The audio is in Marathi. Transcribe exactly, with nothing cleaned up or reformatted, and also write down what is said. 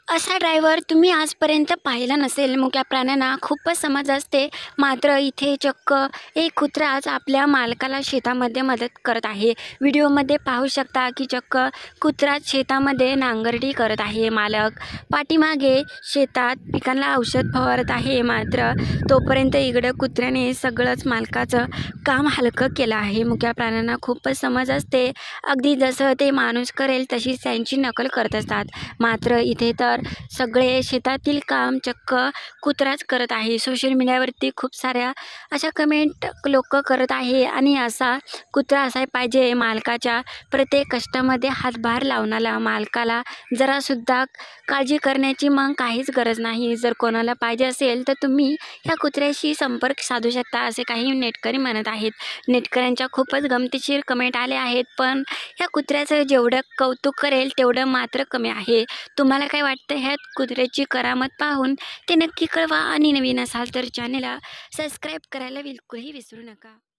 असा ड्रायव्हर तुम्ही आजपर्यंत पाहिला नसेल. मुक्या प्राण्यांना खूपच समज असते, मात्र इथे चक्क एक कुत्राच आपल्या मालकाला शेतामध्ये मदत करत आहे. व्हिडिओमध्ये पाहू शकता की चक्क कुत्राच शेतामध्ये नांगरणी करत आहे. मालक पाठीमागे शेतात पिकांना औषध फवारत आहे, मात्र तोपर्यंत इकडं कुत्र्याने सगळंच मालकाचं काम हलकं केलं आहे. मुक्या प्राण्यांना खूपच समज असते, अगदी जसं ते माणूस करेल तशीच त्यांची नकल करत असतात. मात्र इथे तर सगळे शेतातील काम चक्क कुत्राच करत आहे. सोशल मीडियावरती खूप साऱ्या अशा कमेंट लोक करत आहे आणि असा कुत्रा असाय पाहिजे, मालकाच्या प्रत्येक कष्टामध्ये हातभार लावणारा. मालकाला जरासुद्धा काळजी करण्याची मग काहीच गरज नाही. जर कोणाला पाहिजे असेल तर तुम्ही ह्या कुत्र्याशी संपर्क साधू शकता, असे काही नेटकरी म्हणत आहेत. नेटकऱ्यांच्या खूपच गमतीशीर कमेंट आले आहेत, पण ह्या कुत्र्याचं जेवढं कौतुक करेल तेवढं मात्र कमी आहे. तुम्हाला काय वाटतं ह्या कुत्र्याची करामत पाहून ते नक्की कळवा आणि नवीन असाल तर चॅनलला सबस्क्राईब करायला बिलकुलही विसरू नका.